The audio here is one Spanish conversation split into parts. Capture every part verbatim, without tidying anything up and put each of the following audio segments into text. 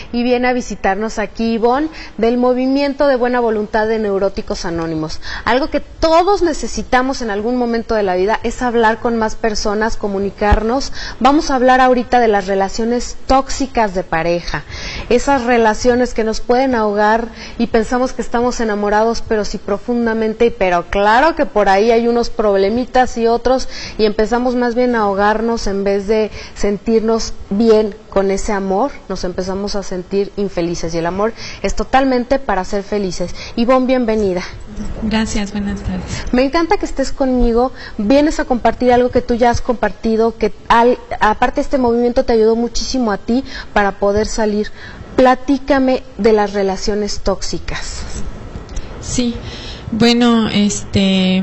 y viene a visitarnos aquí Ivonne del Movimiento de Buena Voluntad de Neuróticos Anónimos. Algo que todos necesitamos en algún momento de la vida es hablar con más personas, comunicarnos. Vamos a hablar ahorita de las relaciones tóxicas de pareja, esas relaciones que nos pueden ahogar y pensamos que estamos enamorados, pero sí profundamente, pero claro que por ahí hay unos problemitas y otros, y empezamos más bien a ahogarnos en vez de sentirnos bien con ese amor, nos empezamos a sentir infelices, y el amor es totalmente para ser felices. Ivonne, bienvenida. Gracias, buenas tardes. Me encanta que estés conmigo, vienes a compartir algo que tú ya has compartido, que al, aparte este movimiento te ayudó muchísimo a ti para poder salir. Platícame de las relaciones tóxicas. Sí, bueno, este,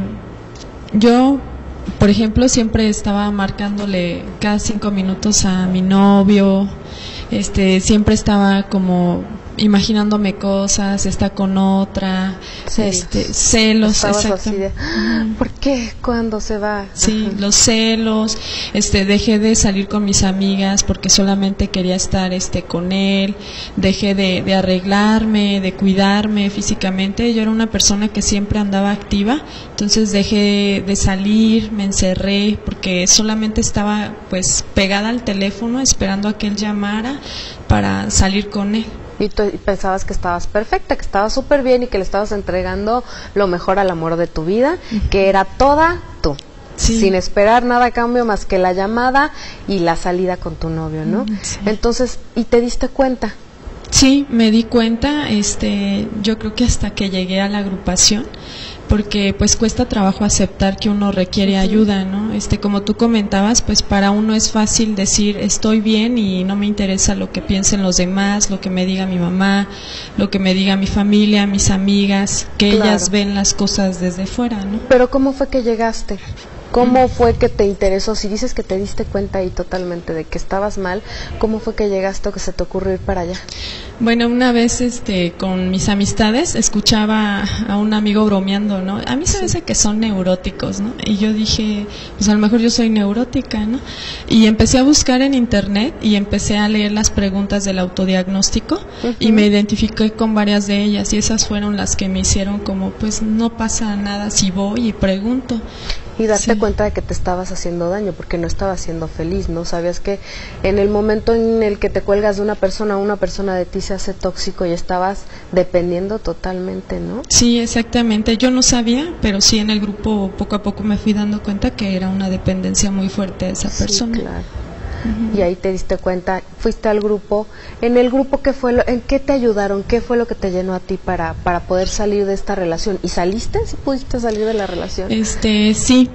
yo, por ejemplo, siempre estaba marcándole cada cinco minutos a mi novio, este, siempre estaba como imaginándome cosas, está con otra, celos, este, celos, así de, ¿por qué? ¿Cuándo se va? Sí, Ajá. Los celos, este, dejé de salir con mis amigas porque solamente quería estar, este, con él, dejé de, de arreglarme, de cuidarme físicamente. Yo era una persona que siempre andaba activa, entonces dejé de salir, me encerré porque solamente estaba, pues, pegada al teléfono esperando a que él llamara para salir con él. Y tú pensabas que estabas perfecta, que estabas súper bien y que le estabas entregando lo mejor al amor de tu vida, uh-huh. que era toda tú, sí. sin esperar nada a cambio más que la llamada y la salida con tu novio, ¿no? Sí. Entonces, ¿y te diste cuenta? Sí, me di cuenta, este, yo creo que hasta que llegué a la agrupación, porque pues cuesta trabajo aceptar que uno requiere ayuda, ¿no? Este, como tú comentabas, pues para uno es fácil decir estoy bien y no me interesa lo que piensen los demás, lo que me diga mi mamá, lo que me diga mi familia, mis amigas, que claro. ellas ven las cosas desde fuera, ¿no? Pero ¿cómo fue que llegaste? ¿Cómo fue que te interesó? Si dices que te diste cuenta ahí totalmente de que estabas mal, ¿cómo fue que llegaste o que se te ocurrió ir para allá? Bueno, una vez este con mis amistades escuchaba a un amigo bromeando, ¿no? A mí se me hace que son neuróticos, ¿no? Y yo dije, pues a lo mejor yo soy neurótica, ¿no? Y empecé a buscar en internet y empecé a leer las preguntas del autodiagnóstico uh-huh. y me identifiqué con varias de ellas y esas fueron las que me hicieron como, pues no pasa nada si voy y pregunto. Y darte sí. cuenta de que te estabas haciendo daño, porque no estabas siendo feliz, ¿no? Sabías que en el momento en el que te cuelgas de una persona, una persona de ti se hace tóxico y estabas dependiendo totalmente, ¿no? Sí, exactamente. Yo no sabía, pero sí en el grupo poco a poco me fui dando cuenta que era una dependencia muy fuerte de esa sí, persona. Claro. Uh-huh. Y ahí te diste cuenta, fuiste al grupo. En el grupo, ¿qué fue lo, ¿en qué te ayudaron? ¿Qué fue lo que te llenó a ti para para poder salir de esta relación? ¿Y saliste? ¿Sí pudiste salir de la relación? Este, sí.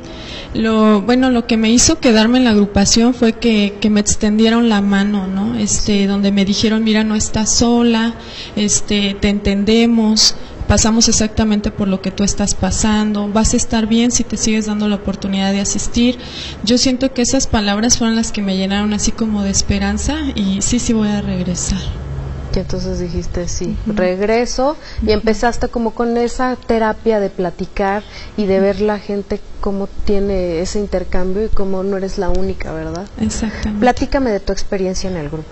Lo bueno, lo que me hizo quedarme en la agrupación fue que que me extendieron la mano, ¿no? Este, donde me dijeron, "Mira, no estás sola, este, te entendemos. Pasamos exactamente por lo que tú estás pasando, vas a estar bien si te sigues dando la oportunidad de asistir". Yo siento que esas palabras fueron las que me llenaron así como de esperanza y sí, sí voy a regresar. Y entonces dijiste sí, uh-huh. regreso y empezaste como con esa terapia de platicar y de ver la gente cómo tiene ese intercambio y cómo no eres la única, ¿verdad? Exactamente. Platícame de tu experiencia en el grupo.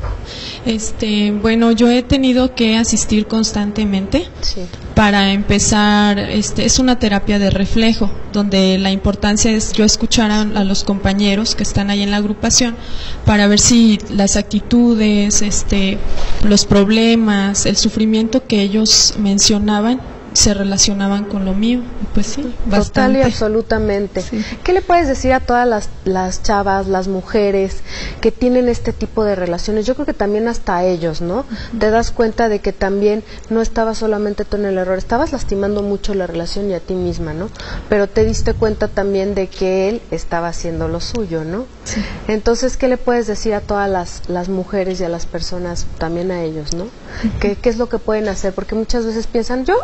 Este, bueno, yo he tenido que asistir constantemente. Sí. Para empezar, este, es una terapia de reflejo, donde la importancia es yo escuchar a, a los compañeros que están ahí en la agrupación para ver si las actitudes, este, los problemas, el sufrimiento que ellos mencionaban se relacionaban con lo mío. Pues sí, bastante. Total y absolutamente. Sí. ¿Qué le puedes decir a todas las, las chavas, las mujeres que tienen este tipo de relaciones? Yo creo que también hasta a ellos, ¿no? Uh-huh. Te das cuenta de que también no estabas solamente tú en el error, estabas lastimando mucho la relación y a ti misma, ¿no? Pero te diste cuenta también de que él estaba haciendo lo suyo, ¿no? Sí. Entonces, ¿qué le puedes decir a todas las, las mujeres y a las personas, también a ellos, ¿no? Uh-huh. ¿Qué, ¿Qué es lo que pueden hacer? Porque muchas veces piensan, yo estoy perfecta,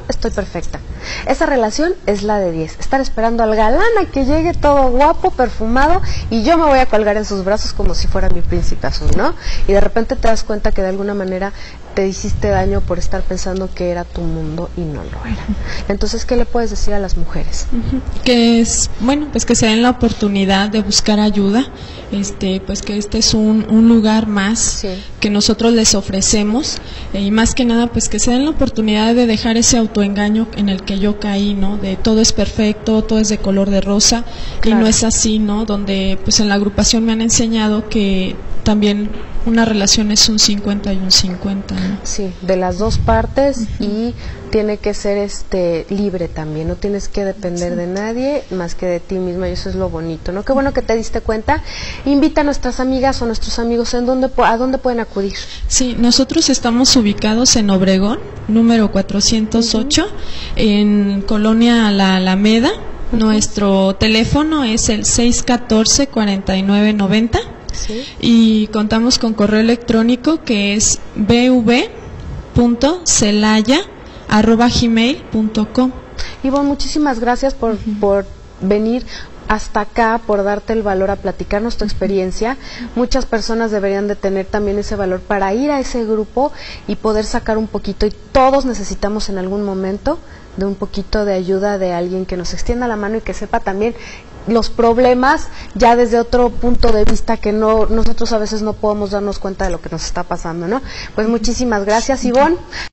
perfecta. Esa relación es la de diez. Estar esperando al galán a que llegue todo guapo, perfumado, y yo me voy a colgar en sus brazos como si fuera mi príncipe azul, ¿no? Y de repente te das cuenta que de alguna manera te hiciste daño por estar pensando que era tu mundo y no lo era. Entonces, ¿qué le puedes decir a las mujeres? Uh-huh. Que es, bueno, pues que se den la oportunidad de buscar ayuda, este, pues que este es un, un lugar más sí. que nosotros les ofrecemos, eh, y más que nada, pues que se den la oportunidad de dejar ese autoengaño en el que yo caí, ¿no? De todo es perfecto, todo es de color de rosa, claro. y no es así, ¿no? Donde, pues en la agrupación me han enseñado que también una relación es un cincuenta y un cincuenta, ¿no? Sí, de las dos partes, uh-huh. y tiene que ser este libre también, no tienes que depender sí. de nadie más que de ti misma, y eso es lo bonito, ¿no? Qué bueno que te diste cuenta. Invita a nuestras amigas o nuestros amigos en dónde, a dónde pueden acudir. Sí, nosotros estamos ubicados en Obregón, número cuatrocientos ocho, uh-huh. en Colonia La Alameda. Uh-huh. Nuestro teléfono es el seis uno cuatro, cuatro nueve nueve cero. Sí. Y contamos con correo electrónico que es b v punto celaya arroba gmail punto com. Ivonne, muchísimas gracias por, uh-huh. por venir hasta acá, por darte el valor a platicarnos tu experiencia. Muchas personas deberían de tener también ese valor para ir a ese grupo y poder sacar un poquito, y todos necesitamos en algún momento de un poquito de ayuda de alguien que nos extienda la mano y que sepa también los problemas ya desde otro punto de vista que no nosotros a veces no podemos darnos cuenta de lo que nos está pasando, ¿no? Pues muchísimas gracias, Ivonne.